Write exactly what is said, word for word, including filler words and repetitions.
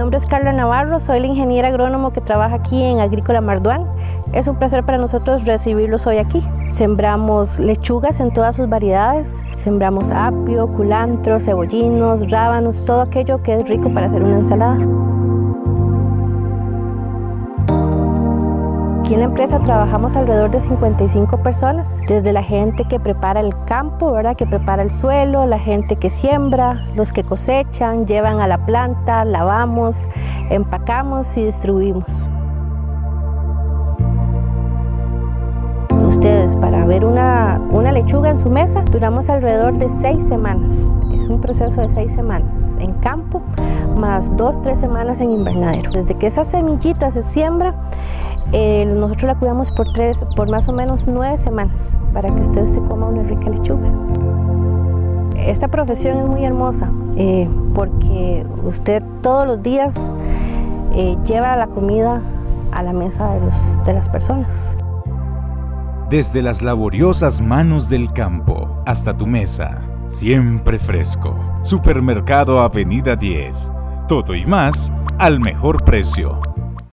nombre es Carla Navarro, soy la ingeniera agrónomo que trabaja aquí en Agrícola Marduán. Es un placer para nosotros recibirlos hoy aquí. Sembramos lechugas en todas sus variedades, sembramos apio, culantro, cebollinos, rábanos, todo aquello que es rico para hacer una ensalada. Aquí en la empresa trabajamos alrededor de cincuenta y cinco personas, desde la gente que prepara el campo, ¿verdad? Que prepara el suelo, la gente que siembra, los que cosechan, llevan a la planta, lavamos, empacamos y distribuimos. Ustedes, para ver una, una lechuga en su mesa, duramos alrededor de seis semanas. Es un proceso de seis semanas en campo, más dos, tres semanas en invernadero. Desde que esa semillita se siembra, Eh, nosotros la cuidamos por, tres, por más o menos nueve semanas para que usted se coma una rica lechuga. Esta profesión es muy hermosa eh, porque usted todos los días eh, lleva la comida a la mesa de, los, de las personas. Desde las laboriosas manos del campo hasta tu mesa, siempre fresco. Supermercado Avenida diez. Todo y más al mejor precio.